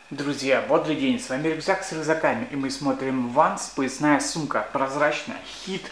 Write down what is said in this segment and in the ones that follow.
Друзья, бодрый день, с вами Рюкзак с рюкзаками, и мы смотрим Vans, поясная сумка, прозрачная, хит,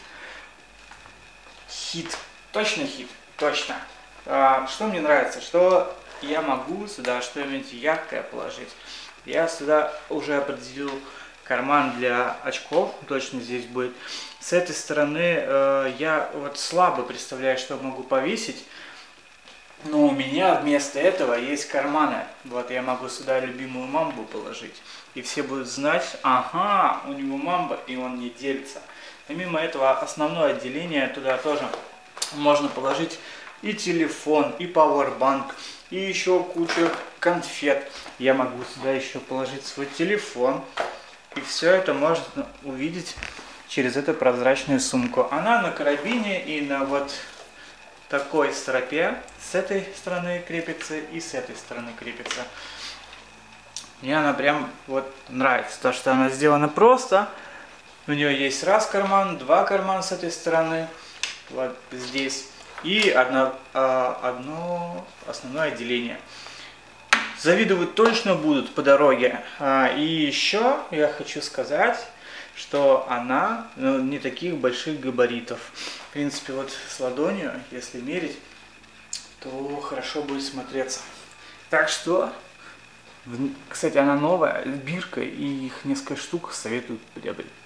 точно хит, точно. Что мне нравится, что я могу сюда что-нибудь яркое положить. Я сюда уже определил карман для очков, точно здесь будет. С этой стороны я вот слабо представляю, что могу повесить. Но у меня вместо этого есть карманы. Вот я могу сюда любимую мамбу положить. И все будут знать, ага, у него мамба, и он не делится. Помимо этого, основное отделение туда тоже можно положить и телефон, и пауэрбанк, и еще кучу конфет. Я могу сюда еще положить свой телефон. И все это можно увидеть через эту прозрачную сумку. Она на карабине и на вот такой стропе. С этой стороны крепится и с этой стороны крепится. Мне она прям вот нравится, то что она сделана просто. У нее есть раз карман, два кармана с этой стороны, вот здесь, и одно основное отделение. Завидовать точно будут по дороге. И еще я хочу сказать, что она не таких больших габаритов. В принципе, вот с ладонью, если мерить, то хорошо будет смотреться. Так что, кстати, она новая, с биркой, и их несколько штук советую приобрести.